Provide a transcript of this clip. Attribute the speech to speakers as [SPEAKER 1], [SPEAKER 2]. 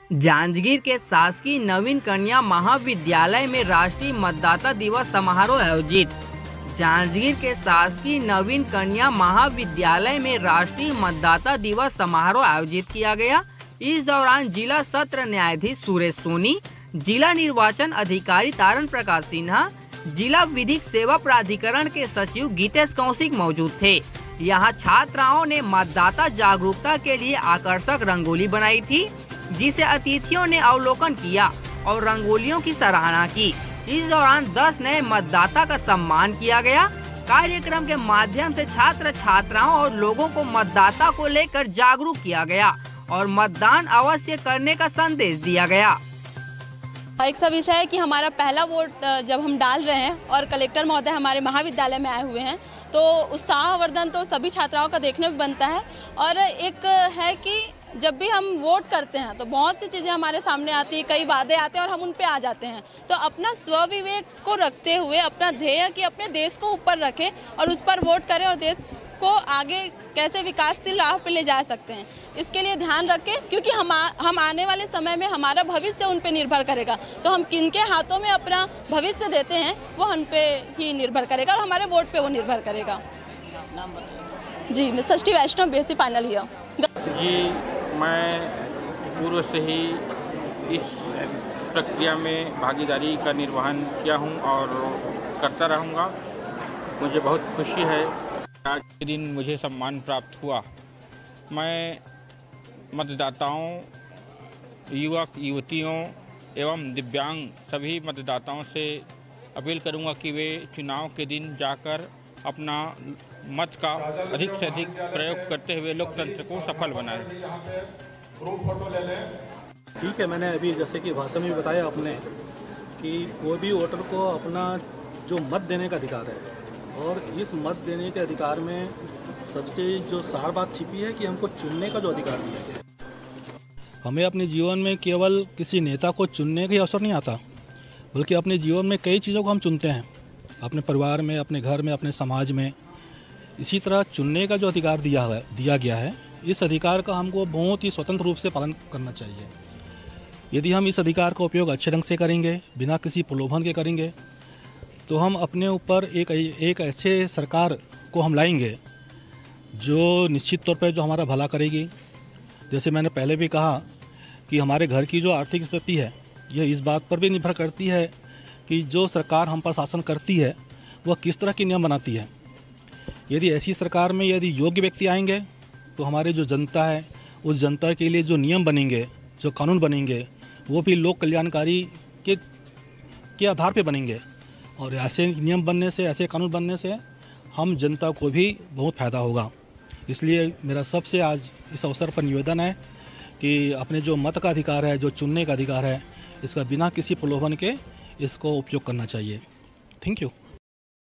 [SPEAKER 1] जांजगीर के शासकीय नवीन कन्या महाविद्यालय में राष्ट्रीय मतदाता दिवस समारोह आयोजित। जांजगीर के शासकीय नवीन कन्या महाविद्यालय में राष्ट्रीय मतदाता दिवस समारोह आयोजित किया गया। इस दौरान जिला सत्र न्यायाधीश सुरेश सोनी, जिला निर्वाचन अधिकारी तारण प्रकाश सिन्हा, जिला विधिक सेवा प्राधिकरण के सचिव गीतेश कौशिक मौजूद थे। यहाँ छात्राओं ने मतदाता जागरूकता के लिए आकर्षक रंगोली बनाई थी, जिसे अतिथियों ने अवलोकन किया और रंगोलियों की सराहना की। इस दौरान 10 नए मतदाता का सम्मान किया गया। कार्यक्रम के माध्यम से छात्र छात्राओं और लोगों को मतदाता को लेकर जागरूक किया गया और मतदान अवश्य करने का संदेश दिया गया।
[SPEAKER 2] एक सब विषय है कि हमारा पहला वोट जब हम डाल रहे हैं और कलेक्टर महोदय हमारे महाविद्यालय में आए हुए हैं, तो उत्साहवर्धन तो सभी छात्राओं का देखने में बनता है। और एक है कि जब भी हम वोट करते हैं तो बहुत सी चीज़ें हमारे सामने आती हैं, कई वादे आते हैं और हम उन पे आ जाते हैं। तो अपना स्वविवेक को रखते हुए अपना ध्येय कि अपने देश को ऊपर रखें और उस पर वोट करें और देश को आगे कैसे विकासशील राह पे ले जा सकते हैं, इसके लिए ध्यान रखें, क्योंकि हम आने वाले समय में हमारा भविष्य उन पे निर्भर करेगा। तो हम किनके हाथों में अपना भविष्य देते हैं वो हम पे ही निर्भर करेगा और हमारे वोट पे वो निर्भर करेगा। जी, मैं Shashthi Vaishnav BSc final year.
[SPEAKER 3] जी, मैं पूर्व से ही इस प्रक्रिया में भागीदारी का निर्वहन किया हूं और करता रहूंगा। मुझे बहुत खुशी है आज के दिन मुझे सम्मान प्राप्त हुआ। मैं मतदाताओं, युवक युवतियों एवं दिव्यांग सभी मतदाताओं से अपील करूंगा कि वे चुनाव के दिन जाकर अपना मत का अधिक से अधिक प्रयोग करते हुए लोकतंत्र को सफल बनाएं।
[SPEAKER 4] ठीक है, मैंने अभी जैसे कि भाषण में बताया आपने कि कोई भी वोटर को अपना जो मत देने का अधिकार है, और इस मत देने के अधिकार में सबसे जो सार बात छिपी है कि हमको चुनने का जो अधिकार दिया है।
[SPEAKER 5] हमें अपने जीवन में केवल किसी नेता को चुनने का ही अवसर नहीं आता, बल्कि अपने जीवन में कई चीज़ों को हम चुनते हैं, अपने परिवार में, अपने घर में, अपने समाज में। इसी तरह चुनने का जो अधिकार दिया गया है, इस अधिकार का हमको बहुत ही स्वतंत्र रूप से पालन करना चाहिए। यदि हम इस अधिकार का उपयोग अच्छे ढंग से करेंगे, बिना किसी प्रलोभन के करेंगे, तो हम अपने ऊपर एक ऐसे सरकार को हम लाएंगे जो निश्चित तौर पर जो हमारा भला करेगी। जैसे मैंने पहले भी कहा कि हमारे घर की जो आर्थिक स्थिति है, यह इस बात पर भी निर्भर करती है कि जो सरकार हम पर शासन करती है वह किस तरह के नियम बनाती है। यदि ऐसी सरकार में यदि योग्य व्यक्ति आएंगे तो हमारे जो जनता है, उस जनता के लिए जो नियम बनेंगे, जो कानून बनेंगे, वो भी लोक कल्याणकारी के आधार पर बनेंगे। और ऐसे नियम बनने से, ऐसे कानून बनने से हम जनता को भी बहुत फ़ायदा होगा। इसलिए मेरा सबसे आज इस अवसर पर निवेदन है कि अपने जो मत का अधिकार है, जो चुनने का अधिकार है, इसका बिना किसी प्रलोभन के इसको उपयोग करना चाहिए। Thank you.